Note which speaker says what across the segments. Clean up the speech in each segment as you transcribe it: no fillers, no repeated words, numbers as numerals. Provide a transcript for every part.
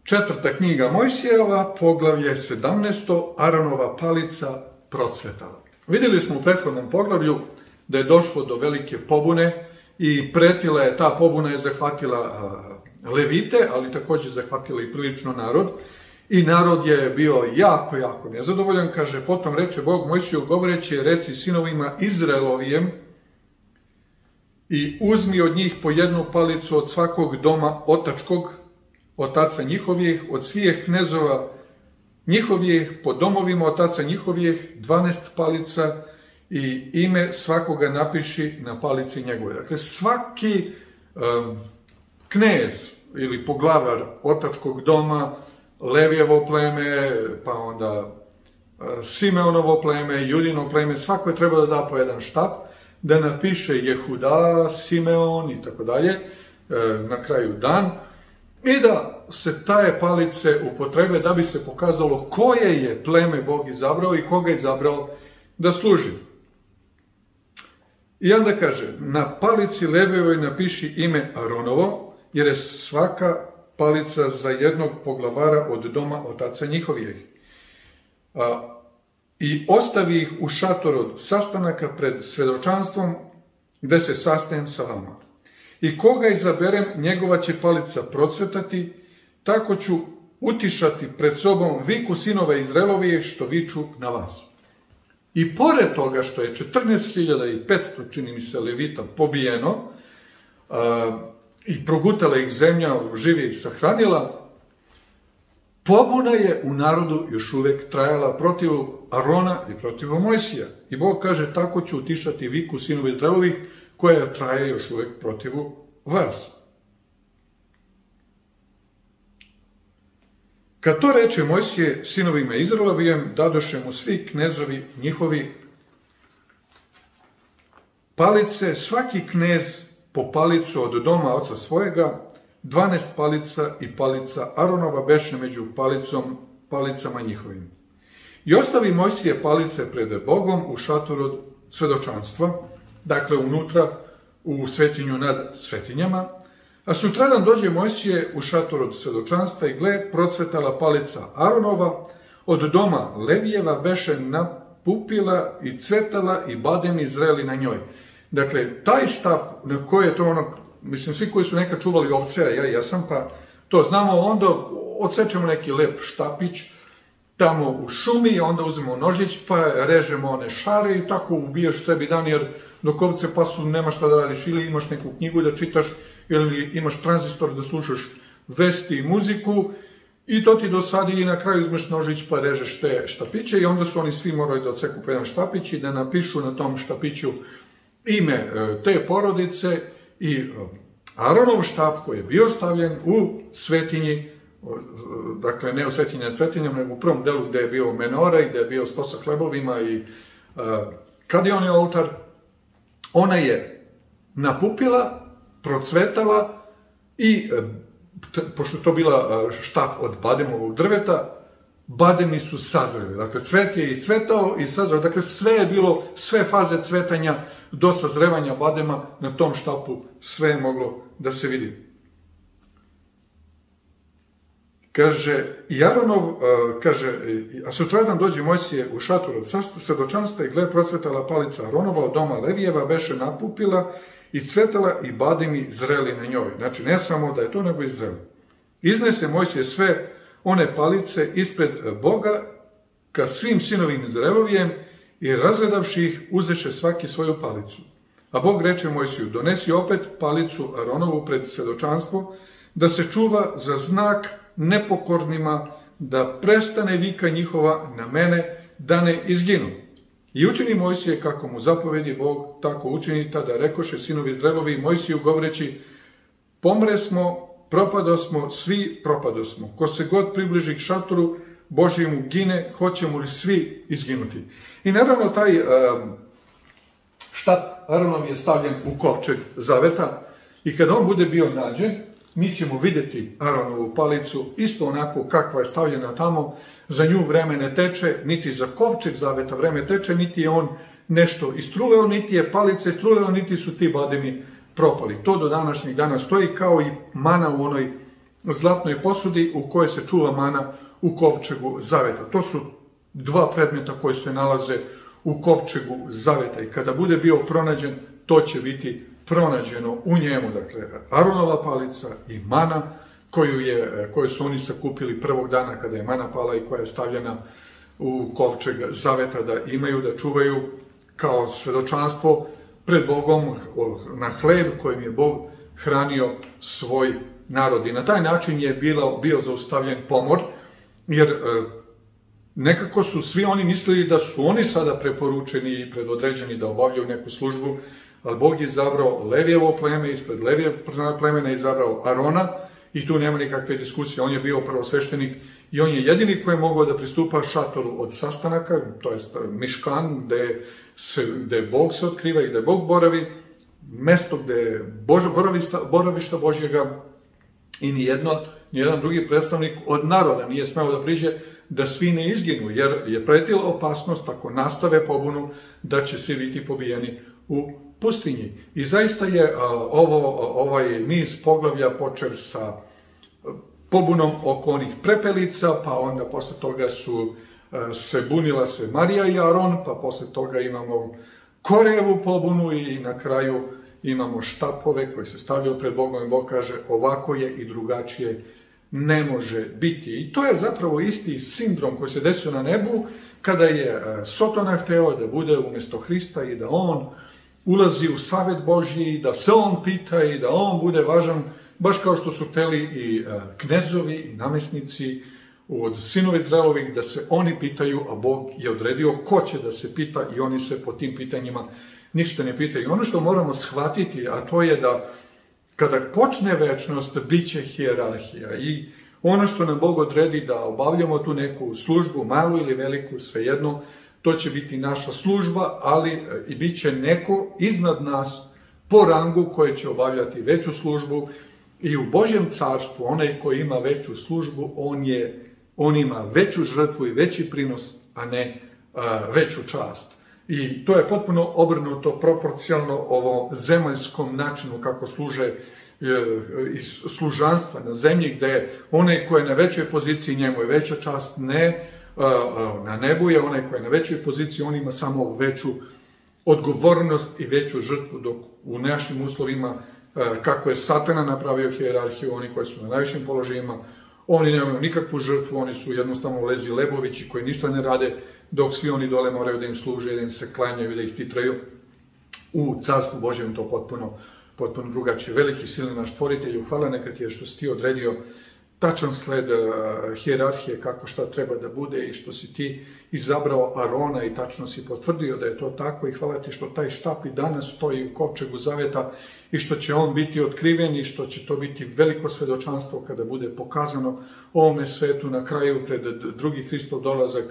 Speaker 1: 4. knjiga Mojsijeva, poglavlje 17. Aronova palica procvetala. Vidjeli smo u prethodnom poglavlju da je došlo do velike pobune i ta pobuna je zahvatila Levite, ali također zahvatila i prilično narod. I narod je bio jako nezadovoljan, kaže, potom reče Bog Mojsiju govoreći, reci sinovima Izraelovijem i uzmi od njih po jednu palicu od svakog doma otačkog, otaca njihovih, od svih knezova njihovih, po domovima otaca njihovih, 12 palica i ime svakoga napiši na palici njegove. Dakle, svaki knez ili poglavar otačkog doma, Levijevo pleme, pa onda Simeonovo pleme, Judino pleme, svako je trebao da da po jedan štap, da napiše Jehuda, Simeon i tako dalje, na kraju Dan, i da se taje palice upotrebe da bi se pokazalo koje je pleme Bog izabrao i koga je izabrao da služi. I onda kaže, na palici Levijevoj napiši ime Aronovo, jer je svaka palica za jednog poglavara od doma otaca njihovih. I ostavi ih u šatoru od sastanaka pred svedočanstvom gde se sastajem sa vama. I koga izaberem, njegova će palica procvetati, tako ću utišati pred sobom viku sinova Izraelovije što viču na vas. I pored toga što je 14.500, čini mi se, Levita pobijeno i progutala ih zemlja, žive ih sahranila, pobuna je u narodu još uvek trajala protiv Arona i protiv Mojsija. I Bog kaže, tako ću utišati viku sinova Izraelovih, koja traje još uvek protiv vas. Kad to reče Mojsije sinovima Izraelovijem, dadoše mu svi knezovi njihovi palice, svaki knez po palicu od doma oca svojega, 12 palica i palica Aronova beše među palicama njihovim. I ostavi Mojsije palice pred Bogom u šatoru od svedočanstva, dakle unutra u svetinju nad svetinjama, a sutradan dođe Mojsije u šator od svedočanstva i gle, procvetala palica Aronova, od doma Levijeva beše napupila i cvetala i bademi zreli na njoj. Dakle, taj štap, na koje je to ono, mislim, svi koji su nekad čuvali ovce, a ja jesam, pa to znamo, onda odsečemo neki lep štapić tamo u šumi, onda uzmemo nožić, pa režemo one šare i tako ubijaš sebi dan, jer dok ovce pasu nema šta da radiš, ili imaš neku knjigu da čitaš, ili imaš tranzistor da slušaš vesti i muziku, i to ti dosadi i na kraju uzmeš nožić pa režeš te štapiće i onda su oni svi morali da odseku po jedan štapić i da napišu na tom štapiću ime te porodice i Aronov štap koji je bio stavljen u svetinji, dakle ne u svetinji nad svetinjama, nego u prvom delu gde je bio menora i gde je bio sto sa hlebovima i kad je on je oltar, ona je napupila, procvetala i, pošto je to bila štap od bademovog drveta, bademi su sazreli. Dakle, cvet je i cvetao i sazreo. Dakle, sve je bilo, sve faze cvetanja do sazrevanja badema na tom štapu, sve je moglo da se vidi. Kaže, i Aronov, kaže, a sutradan dođe Mojsije u šator od svedočanstva i gle, procvetala palica Aronova od doma Levijeva, beše napupila i cvetala i bademi zreli na njoj. Znači, ne samo da je to, nego i zreli. Iznese Mojsije sve one palice ispred Boga ka svim sinovim Izraelovijem i razgledavši ih, uzeše svaki svoju palicu. A Bog reče Mojsiju, donesi opet palicu Aronovu pred svedočanstvo, da se čuva za znak nepokornima, da prestane vika njihova na mene, da ne izginu. I učini Mojsije kako mu zapovedi Bog, tako učini, tada rekoše sinovi Izraelovi Mojsiju govoreći, pomresmo, propadosmo, svi propadosmo. Ko se god približi k šatoru Božjemu gine, hoćemo li svi izginuti. I naravno taj štap Aronov je stavljen u kovčeg zaveta i kada on bude bio nađen, mi ćemo vidjeti Aronovu palicu isto onako kakva je stavljena tamo, za nju vreme ne teče, niti za kovčeg zaveta vreme teče, niti je on nešto istruleo, niti je palica istruleo, niti su ti bademi propali. To do današnjeg dana stoji kao i mana u onoj zlatnoj posudi u kojoj se čuva mana u kovčegu zaveta. To su dva predmeta koji se nalaze u kovčegu zaveta i kada bude bio pronađen, to će biti pronađeno u njemu. Dakle, Aronova palica i mana koju su oni sakupili prvog dana kada je mana pala i koja je stavljena u kovčeg zaveta da imaju, da čuvaju kao svedočanstvo pred Bogom na hleb kojim je Bog hranio svoj narod. I na taj način je bio zaustavljen pomor, jer nekako su svi oni mislili da su oni sada preporučeni i predodređeni da obavljaju neku službu, ali Bog je izabrao Levijevo pleme, ispred Levije plemena je izabrao Arona i tu nema nikakve diskusije. On je bio prvosveštenik i on je jedini koji je mogao da pristupa šatoru od sastanaka, to je Miškan, gde Bog se otkriva i gde Bog boravi, mesto gde je boravišta Božjega i nijedan drugi predstavnik od naroda nije smeo da priđe, da svi ne izginu, jer je pretila opasnost ako nastave pobunu da će svi biti pobijeni u pustinji. I zaista je ovaj niz poglavlja počeo sa pobunom oko onih prepelica, pa onda posle toga bunila se Marija i Aron, pa posle toga imamo Korejevu pobunu i na kraju imamo štapove koji se stavljaju pred Bogom i Bog kaže ovako je i drugačije ne može biti. I to je zapravo isti sindrom koji se desio na nebu kada je Sotona hteo da bude umjesto Hrista i da on ulazi u savet Božji, da se on pita i da on bude važan, baš kao što su hteli i knezovi i namjesnici od sinova Izraelovih, da se oni pitaju, a Bog je odredio ko će da se pita i oni se po tim pitanjima ništa ne pitaju. Ono što moramo shvatiti, a to je da kada počne večnost, bit će hijerarhija i ono što nam Bog odredi da obavljamo tu neku službu, malu ili veliku, svejedno, to će biti naša služba, ali i bit će neko iznad nas po rangu koji će obavljati veću službu i u Božjem carstvu onaj koji ima veću službu, on ima veću žrtvu i veći prinos, a ne veću čast. I to je potpuno obrnuto proporcionalno ovom zemaljskom načinu kako služe služanstva na zemlji, gde onaj koji je na većoj poziciji, njemu je veća čast, ne, na nebu je onaj koji je na većoj poziciji, on ima samo veću odgovornost i veću žrtvu, dok u našim uslovima, kako je Satana napravio hijerarhiju, oni koji su na najvišim položajima, oni nemaju nikakvu žrtvu, oni su jednostavno lezi lebovići koji ništa ne rade, dok svi oni dole moraju da im služe, da im se klanjaju, da ih titraju. U Carstvu Božjem to potpuno drugačije. Veliki silni naš stvoritelju, hvala neka ti je što si ti odredio tačan sled hijerarhije kako šta treba da bude i što si ti izabrao Arona i tačno si potvrdio da je to tako i hvala ti što taj štap i danas stoji u kovčegu zaveta i što će on biti otkriven i što će to biti veliko svedočanstvo kada bude pokazano ovome svetu na kraju pred drugi Hristov dolazak,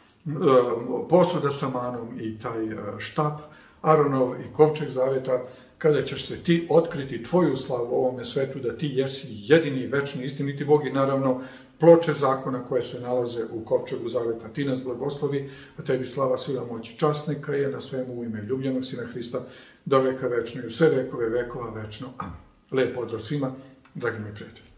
Speaker 1: posuda sa manom i taj štap Aronov i kovčeg zaveta, kada ćeš se ti otkriti tvoju slavu u ovome svetu, da ti jesi jedini, večni, istiniti Bog i naravno ploče zakona koje se nalaze u kovčegu zaveta. Ti nas blagoslovi, a tebi slava, sila, moć i čast neka je na svemu u ime ljubljenog Sina Hrista, do veka večno i u sve vekove vekova večno. Amen. Lep pozdrav svima, dragi moji prijatelji.